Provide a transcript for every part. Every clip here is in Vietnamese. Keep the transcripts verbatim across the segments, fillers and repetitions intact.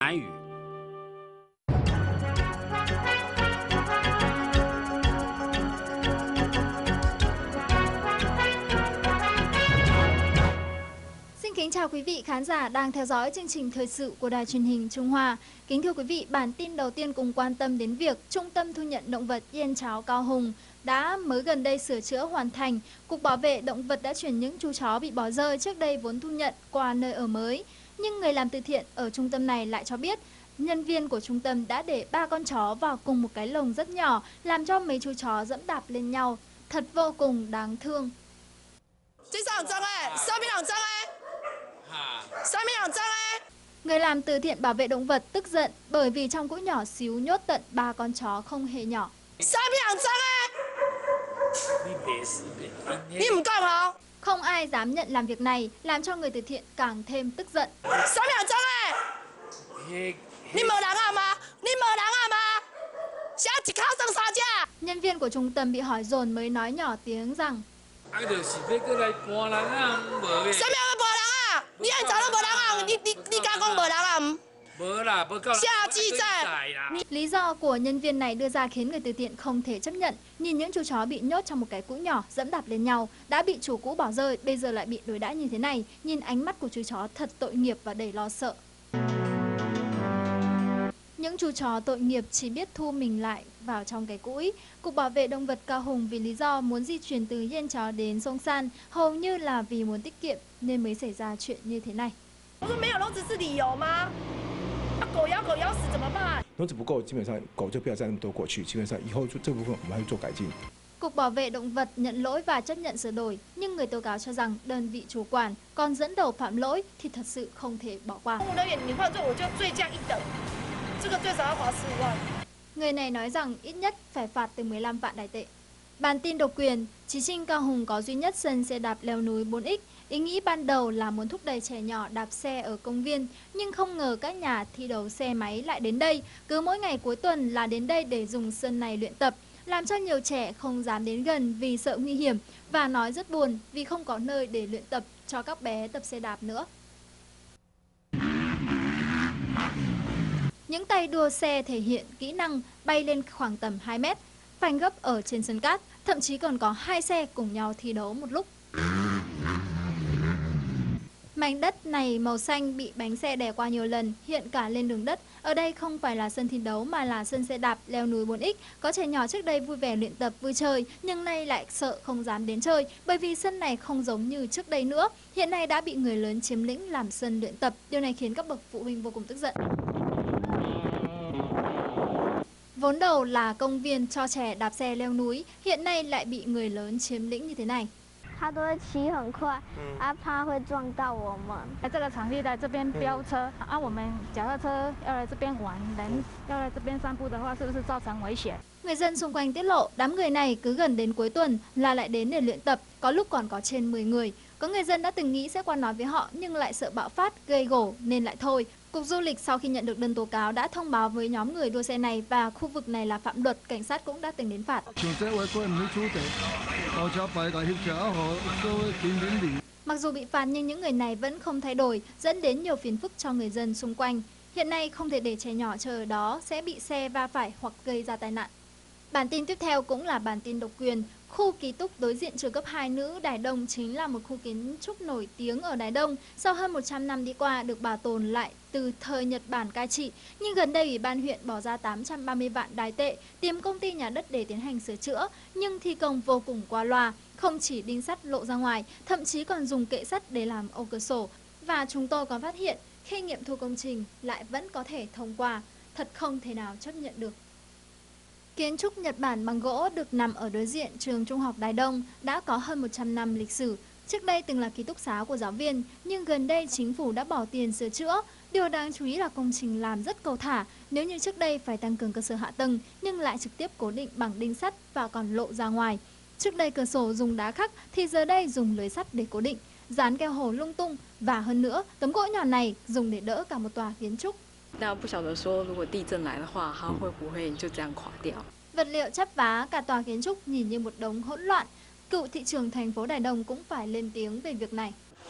南语。 Xin kính chào quý vị khán giả đang theo dõi chương trình thời sự của Đài Truyền hình Trung Hoa. Kính thưa quý vị, bản tin đầu tiên cùng quan tâm đến việc Trung tâm Thu nhận Động vật Yên Cháo Cao Hùng đã mới gần đây sửa chữa hoàn thành. Cục Bảo vệ Động vật đã chuyển những chú chó bị bỏ rơi trước đây vốn thu nhận qua nơi ở mới. Nhưng người làm từ thiện ở trung tâm này lại cho biết, nhân viên của trung tâm đã để ba con chó vào cùng một cái lồng rất nhỏ, làm cho mấy chú chó dẫm đạp lên nhau. Thật vô cùng đáng thương. Người làm từ thiện bảo vệ động vật tức giận bởi vì trong cũi nhỏ xíu nhốt tận ba con chó không hề nhỏ. Không ai dám nhận làm việc này, làm cho người từ thiện càng thêm tức giận. Nhân viên của trung tâm bị hỏi dồn mới nói nhỏ tiếng rằng lý do của nhân viên này đưa ra khiến người từ thiện không thể chấp nhận. Nhìn những chú chó bị nhốt trong một cái cũi nhỏ dẫm đạp lên nhau, đã bị chủ cũ bỏ rơi, bây giờ lại bị đối đãi như thế này. Nhìn ánh mắt của chú chó thật tội nghiệp và đầy lo sợ. Những chú chó tội nghiệp chỉ biết thu mình lại vào trong cái cũi. Cục Bảo vệ Động vật Cao Hùng vì lý do muốn di chuyển từ Yên Cháo đến Sông San, hầu như là vì muốn tiết kiệm nên mới xảy ra chuyện như thế này. 笼子不够，基本上狗就不要再那么多过去。基本上以后这部分我们还会做改进。 Cục Bảo vệ Động vật nhận lỗi và chấp nhận sửa đổi, nhưng người tố cáo cho rằng đơn vị chủ quản còn dẫn đầu phạm lỗi thì thật sự không thể bỏ qua. Người này nói rằng ít nhất phải phạt từ mười lăm vạn đài tệ. Bản tin độc quyền, Chí Trinh Cao Hùng có duy nhất sân xe đạp leo núi bốn x. Ý nghĩ ban đầu là muốn thúc đẩy trẻ nhỏ đạp xe ở công viên, nhưng không ngờ các nhà thi đấu xe máy lại đến đây. Cứ mỗi ngày cuối tuần là đến đây để dùng sân này luyện tập, làm cho nhiều trẻ không dám đến gần vì sợ nguy hiểm và nói rất buồn vì không có nơi để luyện tập cho các bé tập xe đạp nữa. Những tay đua xe thể hiện kỹ năng bay lên khoảng tầm hai mét, phanh gấp ở trên sân cát, thậm chí còn có hai xe cùng nhau thi đấu một lúc. Mảnh đất này màu xanh bị bánh xe đè qua nhiều lần, hiện cả lên đường đất. Ở đây không phải là sân thi đấu mà là sân xe đạp leo núi bốn x. Có trẻ nhỏ trước đây vui vẻ luyện tập vui chơi, nhưng nay lại sợ không dám đến chơi bởi vì sân này không giống như trước đây nữa. Hiện nay đã bị người lớn chiếm lĩnh làm sân luyện tập. Điều này khiến các bậc phụ huynh vô cùng tức giận. Vốn đầu là công viên cho trẻ đạp xe leo núi, hiện nay lại bị người lớn chiếm lĩnh như thế này. 它都会骑很快，啊，怕会撞到我们。 来这个场地来这边飙车，啊，我们脚踏车要来这边玩，人要来这边散步的话，是不是造成危险？ Người dân xung quanh tiết lộ, đám người này cứ gần đến cuối tuần là lại đến để luyện tập, có lúc còn có trên mười người. Có người dân đã từng nghĩ sẽ qua nói với họ nhưng lại sợ bạo phát, gây gổ nên lại thôi. Cục Du lịch sau khi nhận được đơn tố cáo đã thông báo với nhóm người đua xe này và khu vực này là phạm luật, cảnh sát cũng đã từng đến phạt. Mặc dù bị phạt nhưng những người này vẫn không thay đổi, dẫn đến nhiều phiền phức cho người dân xung quanh. Hiện nay không thể để trẻ nhỏ chờ ở đó sẽ bị xe va phải hoặc gây ra tai nạn. Bản tin tiếp theo cũng là bản tin độc quyền. Khu ký túc đối diện trường cấp hai nữ Đài Đông chính là một khu kiến trúc nổi tiếng ở Đài Đông. Sau hơn một trăm năm đi qua được bảo tồn lại từ thời Nhật Bản cai trị. Nhưng gần đây Ủy ban huyện bỏ ra tám trăm ba mươi vạn đài tệ tìm công ty nhà đất để tiến hành sửa chữa. Nhưng thi công vô cùng qua loa, không chỉ đinh sắt lộ ra ngoài, thậm chí còn dùng kệ sắt để làm ô cửa sổ. Và chúng tôi còn phát hiện khi nghiệm thu công trình lại vẫn có thể thông qua. Thật không thể nào chấp nhận được. Kiến trúc Nhật Bản bằng gỗ được nằm ở đối diện trường Trung học Đài Đông đã có hơn một trăm năm lịch sử. Trước đây từng là ký túc xá của giáo viên, nhưng gần đây chính phủ đã bỏ tiền sửa chữa. Điều đáng chú ý là công trình làm rất cầu thả. Nếu như trước đây phải tăng cường cơ sở hạ tầng, nhưng lại trực tiếp cố định bằng đinh sắt và còn lộ ra ngoài. Trước đây cửa sổ dùng đá khắc thì giờ đây dùng lưới sắt để cố định, dán keo hồ lung tung và hơn nữa, tấm gỗ nhỏ này dùng để đỡ cả một tòa kiến trúc. 那不晓得说，如果地震来的话，它会不会就这样垮掉？ Vật liệu chắp vá cả tòa kiến trúc nhìn như một đống hỗn loạn. Cựu thị trưởng thành phố Đài Đông cũng phải lên tiếng về việc này.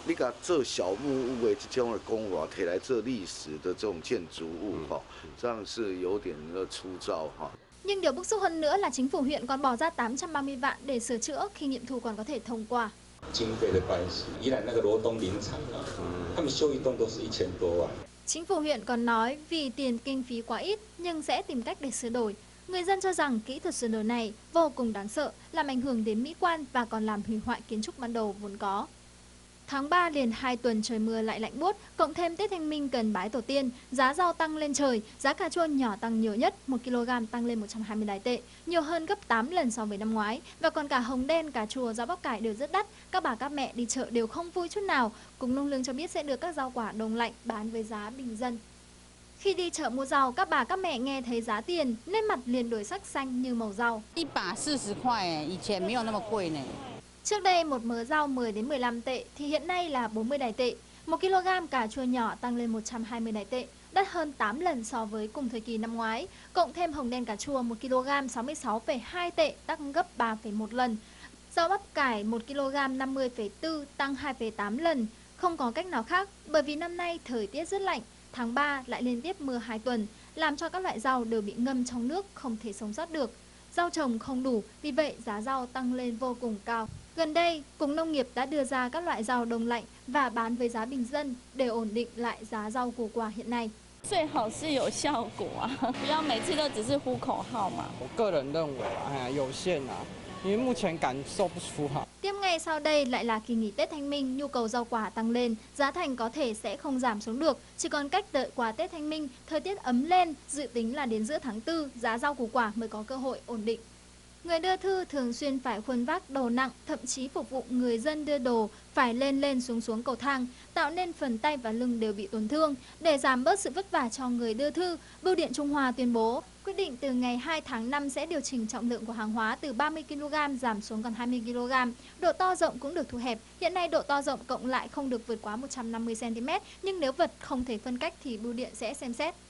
你甲做小木屋的这种的工法，摕来做历史的这种建筑物哈，这样是有点的粗糙哈。 Nhưng điều bức xúc hơn nữa là chính phủ huyện còn bỏ ra tám trăm ba mươi vạn để sửa chữa khi nghiệm thu còn có thể thông qua. 经费的关系，宜兰那个罗东林场啊，他们修一栋都是一千多万。 Chính phủ huyện còn nói vì tiền kinh phí quá ít nhưng sẽ tìm cách để sửa đổi. Người dân cho rằng kỹ thuật sửa đổi này vô cùng đáng sợ, làm ảnh hưởng đến mỹ quan và còn làm hủy hoại kiến trúc ban đầu vốn có. Tháng ba liền hai tuần trời mưa lại lạnh buốt, cộng thêm Tết Thanh Minh cần bái tổ tiên, giá rau tăng lên trời, giá cà chua nhỏ tăng nhiều nhất, một ki lô gam tăng lên một trăm hai mươi đài tệ, nhiều hơn gấp tám lần so với năm ngoái. Và còn cả hồng đen, cà chua, rau bắp cải đều rất đắt, các bà các mẹ đi chợ đều không vui chút nào. Cục Nông lương cho biết sẽ đưa các rau quả đông lạnh bán với giá bình dân. Khi đi chợ mua rau, các bà các mẹ nghe thấy giá tiền, nét mặt liền đổi sắc xanh như màu rau. một把四十块，以前没有那么贵呢。 Trước đây một mớ rau mười đến mười lăm tệ thì hiện nay là bốn mươi đài tệ. một ki lô gam cà chua nhỏ tăng lên một trăm hai mươi đài tệ, đắt hơn tám lần so với cùng thời kỳ năm ngoái. Cộng thêm hồng đen cà chua một ki lô gam sáu mươi sáu phẩy hai tệ, tăng gấp ba phẩy một lần. Rau bắp cải một ki lô gam năm mươi phẩy bốn, tăng hai phẩy tám lần. Không có cách nào khác bởi vì năm nay thời tiết rất lạnh. Tháng ba lại liên tiếp mưa hai tuần, làm cho các loại rau đều bị ngâm trong nước không thể sống sót được. Rau trồng không đủ, vì vậy giá rau tăng lên vô cùng cao. Gần đây, Cục Nông nghiệp đã đưa ra các loại rau đông lạnh và bán với giá bình dân để ổn định lại giá rau củ quả hiện nay. 最好是有效果啊，不要每次都只是呼口号嘛。 我个人认为啊，有限啊，因为目前感受不出哈。 Tiếp ngay sau đây lại là kỳ nghỉ Tết Thanh Minh, nhu cầu rau quả tăng lên, giá thành có thể sẽ không giảm xuống được. Chỉ còn cách đợi qua Tết Thanh Minh, thời tiết ấm lên, dự tính là đến giữa tháng tư, giá rau củ quả mới có cơ hội ổn định. Người đưa thư thường xuyên phải khuân vác đồ nặng, thậm chí phục vụ người dân đưa đồ phải lên lên xuống xuống cầu thang, tạo nên phần tay và lưng đều bị tổn thương. Để giảm bớt sự vất vả cho người đưa thư, Bưu điện Trung Hoa tuyên bố quyết định từ ngày hai tháng năm sẽ điều chỉnh trọng lượng của hàng hóa từ ba mươi ki lô gam giảm xuống còn hai mươi ki lô gam. Độ to rộng cũng được thu hẹp. Hiện nay độ to rộng cộng lại không được vượt quá một trăm năm mươi xăng ti mét, nhưng nếu vật không thể phân cách thì bưu điện sẽ xem xét.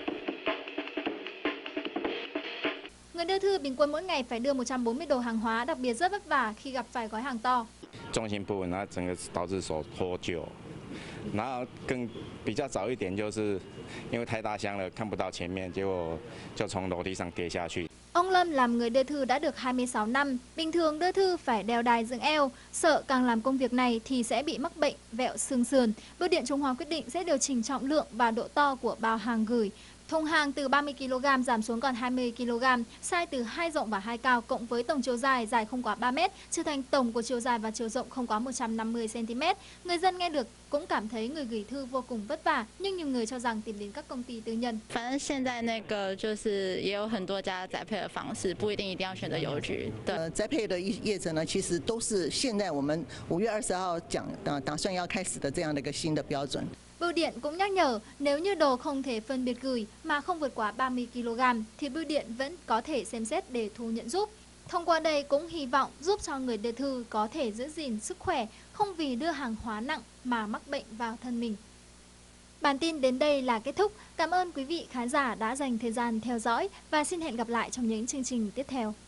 Người đưa thư bình quân mỗi ngày phải đưa một trăm bốn mươi đồ hàng hóa, đặc biệt rất vất vả khi gặp phải gói hàng to. 重心不稳，然后整个导致手脱臼，然后更比较早一点，就是因为太大箱了，看不到前面，结果就从楼梯上跌下去。 Ông Lâm làm người đưa thư đã được hai mươi sáu năm, bình thường đưa thư phải đeo đai dựng eo, sợ càng làm công việc này thì sẽ bị mắc bệnh vẹo xương sườn. Bưu điện Trung Hoa quyết định sẽ điều chỉnh trọng lượng và độ to của bao hàng gửi. Thùng hàng từ ba mươi ki lô gam giảm xuống còn hai mươi ki lô gam, size từ hai rộng và hai cao cộng với tổng chiều dài dài không quá ba mét, trở thành tổng của chiều dài và chiều rộng không quá một trăm năm mươi xăng ti mét. Người dân nghe được cũng cảm thấy người gửi thư vô cùng vất vả, nhưng nhiều người cho rằng tìm đến các công ty tư nhân. 反正现在那个就是也有很多家宅配的方式，不一定一定要选择邮局。对， 呃，宅配的业者呢，其实都是现在我们五月二十号讲打打算要开始的这样的一个新的标准。 Bưu điện cũng nhắc nhở nếu như đồ không thể phân biệt gửi mà không vượt quá ba mươi ki lô gam thì bưu điện vẫn có thể xem xét để thu nhận giúp. Thông qua đây cũng hy vọng giúp cho người đưa thư có thể giữ gìn sức khỏe, không vì đưa hàng hóa nặng mà mắc bệnh vào thân mình. Bản tin đến đây là kết thúc. Cảm ơn quý vị khán giả đã dành thời gian theo dõi và xin hẹn gặp lại trong những chương trình tiếp theo.